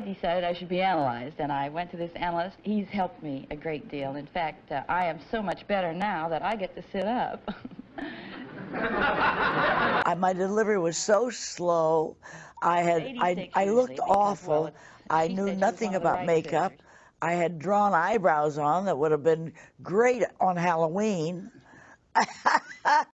decided I should be analyzed, and I went to this analyst. He's helped me a great deal. In fact, I am so much better now that I get to sit up. My delivery was so slow. I looked awful. Well, I she knew said nothing you were one of the about right makeup. sisters. I had drawn eyebrows on that would have been great on Halloween.